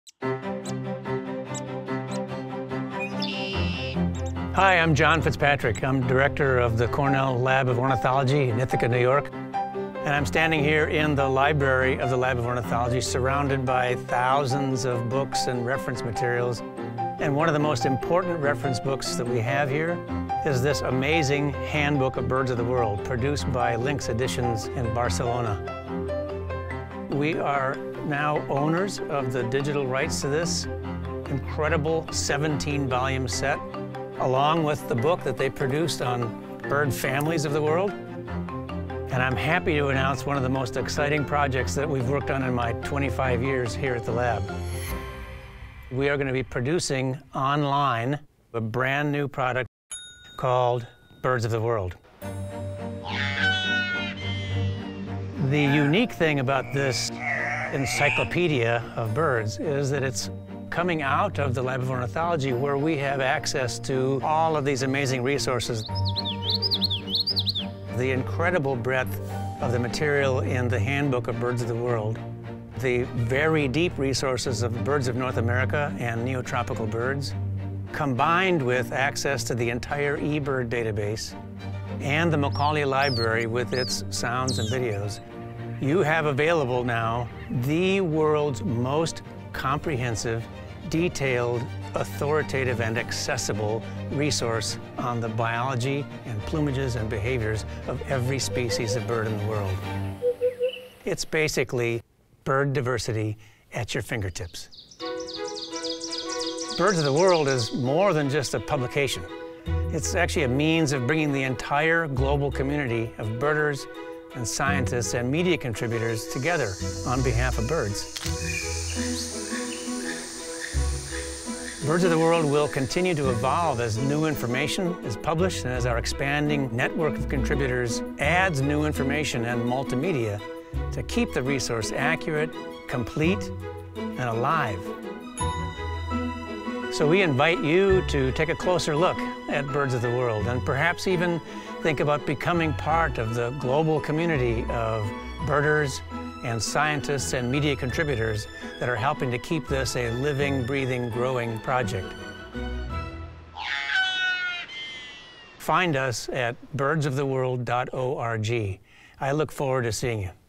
Hi, I'm John Fitzpatrick. I'm director of the Cornell Lab of Ornithology in Ithaca, New York. And I'm standing here in the library of the Lab of Ornithology, surrounded by thousands of books and reference materials. And one of the most important reference books that we have here is this amazing Handbook of Birds of the World, produced by Lynx Editions in Barcelona. We are now owners of the digital rights to this incredible 17-volume set, along with the book that they produced on bird families of the world. And I'm happy to announce one of the most exciting projects that we've worked on in my 25 years here at the lab. We are going to be producing online a brand new product called Birds of the World. The unique thing about this encyclopedia of birds is that it's coming out of the Lab of Ornithology, where we have access to all of these amazing resources. The incredible breadth of the material in the Handbook of Birds of the World, the very deep resources of birds of North America and neotropical birds, combined with access to the entire eBird database and the Macaulay Library with its sounds and videos, you have available now the world's most comprehensive, detailed, authoritative, and accessible resource on the biology and plumages and behaviors of every species of bird in the world. It's basically bird diversity at your fingertips. Birds of the World is more than just a publication. It's actually a means of bringing the entire global community of birders and scientists and media contributors together on behalf of birds. Birds of the World will continue to evolve as new information is published and as our expanding network of contributors adds new information and multimedia to keep the resource accurate, complete, and alive. So we invite you to take a closer look at Birds of the World and perhaps even think about becoming part of the global community of birders and scientists and media contributors that are helping to keep this a living, breathing, growing project. Find us at birdsoftheworld.org. I look forward to seeing you.